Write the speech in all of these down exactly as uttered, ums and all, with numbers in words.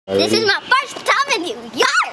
This is my first time in New York!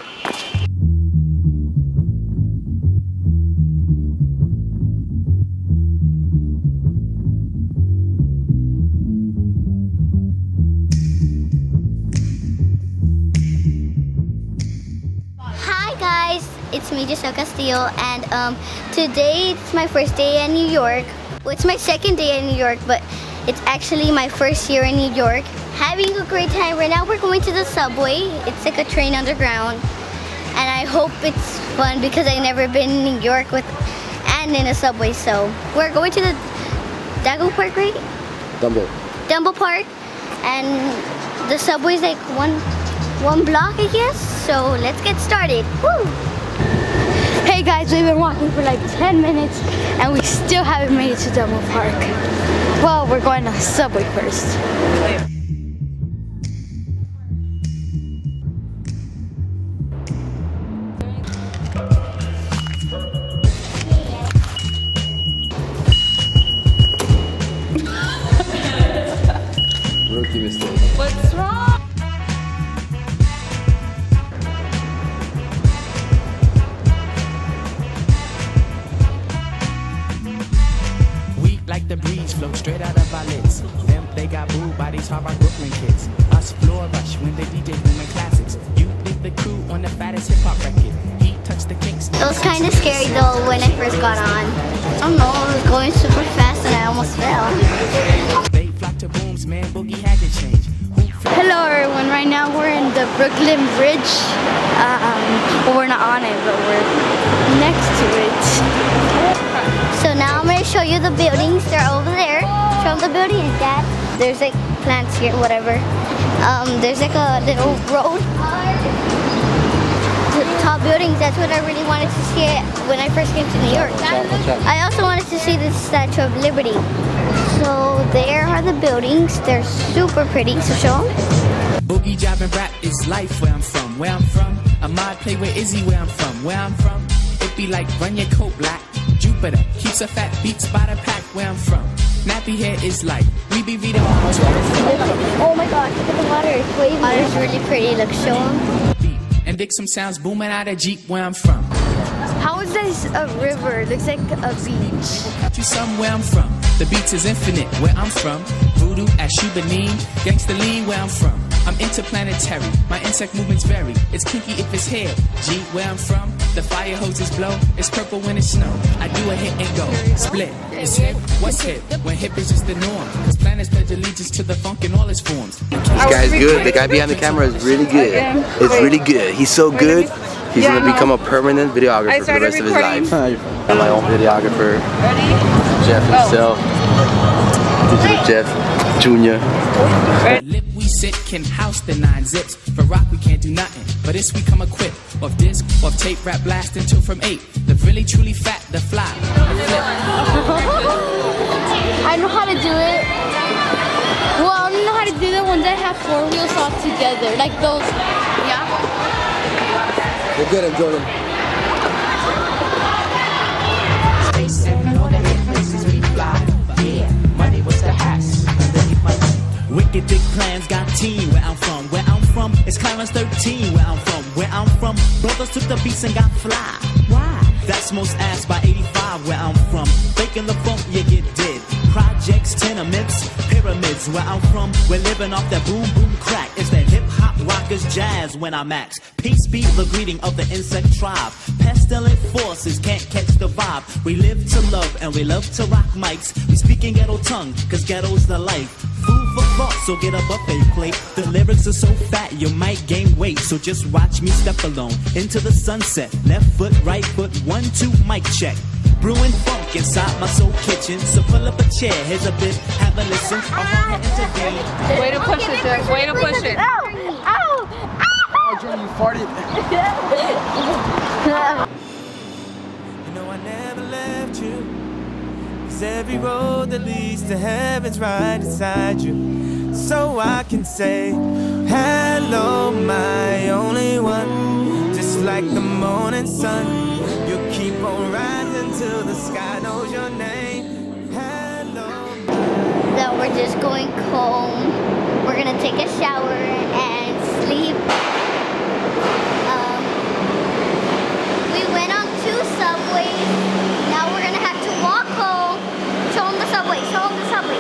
Hi guys, it's me, Jazzy Castillo, and um, today it's my first day in New York. Well, it's my second day in New York, but it's actually my first year in New York. Having a great time. Right now we're going to the subway. It's like a train underground. And I hope it's fun because I've never been in New York with and in a subway. So we're going to the Dumbo Park, right? Dumbo. Dumbo Park. And the subway's like one one block, I guess. So let's get started. Woo! Hey guys, we've been walking for like ten minutes and we still haven't made it to Dumbo Park. Well, we're going to the subway first. Rookie mistake. What's wrong? We like the breeze, flow straight out of our lids. Them, they got booed by these hard-rock Brooklyn kids. Us floor rush when they D J booming classics. You think the crew on the fattest hip-hop record. He touched the kinks. It was kind of scary though when I first got on. I don't know, I was going super fast and I almost fell. They flock to booms, man, Boogie had to change. Hello everyone, right now we're in the Brooklyn Bridge. Um, well, we're not on it, but we're next to it. So now I'm going to show you the buildings. They're over there. Show them the building and that. There's like plants here, whatever. Um, there's like a little road. The tall buildings, that's what I really wanted to see when I first came to New York. I also wanted to see the Statue of Liberty. So there are the buildings. They're super pretty. So show them. Boogie job and rap is life where I'm from. Where I'm from, Ahmad play with Izzy where I'm from. Where I'm from, it be like run your coat black. Jupiter keeps a fat beats by the pack. Where I'm from, nappy hair is like we be reading. Oh my gosh, look at the water. It's wavy. Water's really pretty. Look, show them. And dig some sounds booming out of Jeep where I'm from. How is this a river? It looks like a beach. To somewhere I'm from. The beats is infinite where I'm from. Voodoo at Shubanim, gangsta lean where I'm from. I'm interplanetary, my insect movements vary. It's kinky if it's hair. G where I'm from, the fire hoses blow. It's purple when it's snow. I do a hit and go. Split. It's hip. What's hip? When hip is just the norm. Cause planets pledge allegiance to the funk in all its forms. This guy's good. The guy behind the camera is really good. It's really good. He's so good. He's Yeah, gonna no. become a permanent videographer for the rest recording. of his life. I'm my own videographer. Jeff himself. Digitaljeff Junior Lip we sit can house the nine zips. For rock we can't do nothing, but this we come equipped. Off disc, off tape, rap blast until from eight. The really truly fat, the fly. I know how to do it. Well, I don't know how to do the ones that have four wheels all together. Like those. Yeah. You're good at Jordan. Wicked big plans got team where I'm from. Where I'm from, it's Clarence thirteen where I'm from. Where I'm from, brothers took the beats and got fly. Why? That's most asked by eighty-five where I'm from. Faking the funk, you get dead. Projects, tenements, pyramids where I'm from. We're living off that boom boom crack. It's that hip hop rockers jazz when I max. Peace be the greeting of the insect tribe. Pestilent forces can't catch the vibe. We live to love and we love to rock mics. We speak in ghetto tongue, cause ghetto's the life. Food for thought, so get a buffet plate. The lyrics are so fat, you might gain weight. So just watch me step alone into the sunset. Left foot, right foot, one, two, mic check. Brewing funk inside my soul kitchen. So pull up a chair, here's a bit, have a listen. I wanna intervene. Way to push it, Jeff. Way to push it. Ow! Ow! Oh, Jordan, you farted. You know I never left you. Cause every road that leads to heaven's right inside you. So I can say, hello, my only one. Just like the morning sun. You'll keep on rising till the sky knows your name. Hello. That we're just going home. We're gonna take a shower and sleep. Um, we went on two subways. Now we're gonna have to walk home. Show them the subway. Show them the subway.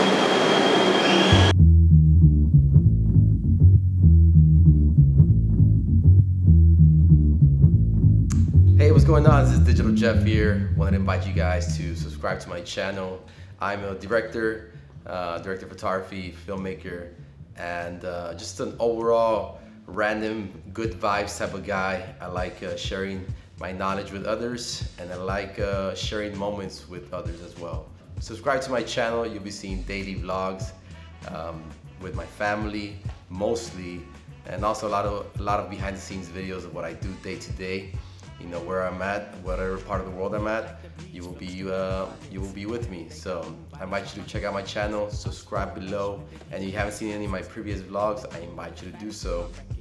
Hey, what's going on? This is Digitaljeff here. Wanted to invite you guys to subscribe to my channel. I'm a director, uh, director of photography, filmmaker, and uh, just an overall random good vibes type of guy. I like uh, sharing my knowledge with others, and I like uh, sharing moments with others as well. Subscribe to my channel. You'll be seeing daily vlogs um, with my family mostly, and also a lot of a lot of behind the scenes videos of what I do day to day. You know, where I'm at, whatever part of the world I'm at, you will be uh, you will be with me. So I invite you to check out my channel, subscribe below, and if you haven't seen any of my previous vlogs, I invite you to do so.